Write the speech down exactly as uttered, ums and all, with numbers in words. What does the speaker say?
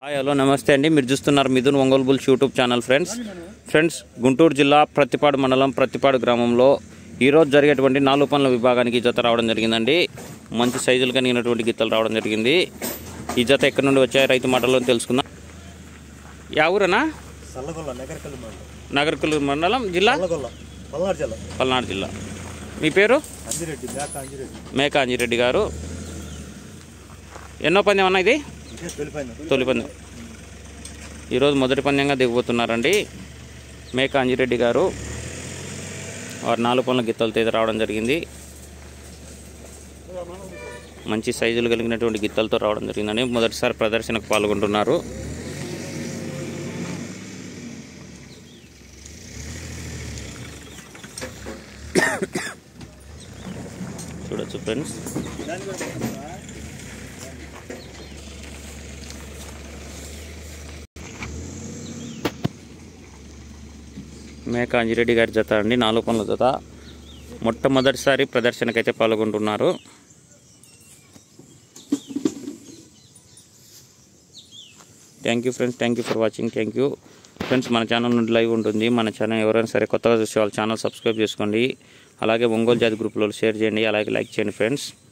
Hi hello నమస్తే అండి. మీరు చూస్తున్నారు Mithun Ongole bulls YouTube channel. Friends friends Guntur జిల్లా ప్రత్తిపాడు మండలం ప్రత్తిపాడు గ్రామంలో ఈరోజు జరిగేటువంటి నాలుగు పనుల విభాగానికి జత రావడం జరిగిందండి. మంచి సైజులు కలిగినటువంటి గిత్తలు రావడం జరిగింది. ఈ జత ఎక్కడి నుండి వచ్చాయి రైతు మాటల్లో తెలుసుకుందాం. యా ఊరనా? నగర్కల్లు మండలం, జిల్లా పల్నాడు జిల్లా. మీ పేరు? మేకా అంజిరెడ్డి గారు. ఎన్నో పందెం అన్న ఇది? తొలి పందెం. ఈరోజు మొదటి పందెంగా దిగబోతున్నారండి మేకా అంజిరెడ్డి గారు. వారు నాలుగు పనుల గిత్తలతో అయితే రావడం జరిగింది. మంచి సైజులు కలిగినటువంటి గిత్తలతో రావడం జరిగిందండి. మొదటిసారి ప్రదర్శనకు పాల్గొంటున్నారు. చూడొచ్చు ఫ్రెండ్స్. మేకా అంజిరెడ్డి గారి జత అండి, నాలుగు పనుల జత. మొట్టమొదటిసారి ప్రదర్శనకైతే పాల్గొంటున్నారు. Thank you friends, thank you for watching. Thank you friends. మన ఛానల్ నుండి లైవ్ ఉంటుంది. మన ఛానల్ ఎవరైనా సరే కొత్తగా చూసే వాళ్ళ ఛానల్ సబ్స్క్రైబ్ చేసుకోండి. అలాగే ఒంగోలు జాతి గ్రూప్లో షేర్ చేయండి, అలాగే లైక్ చేయండి ఫ్రెండ్స్.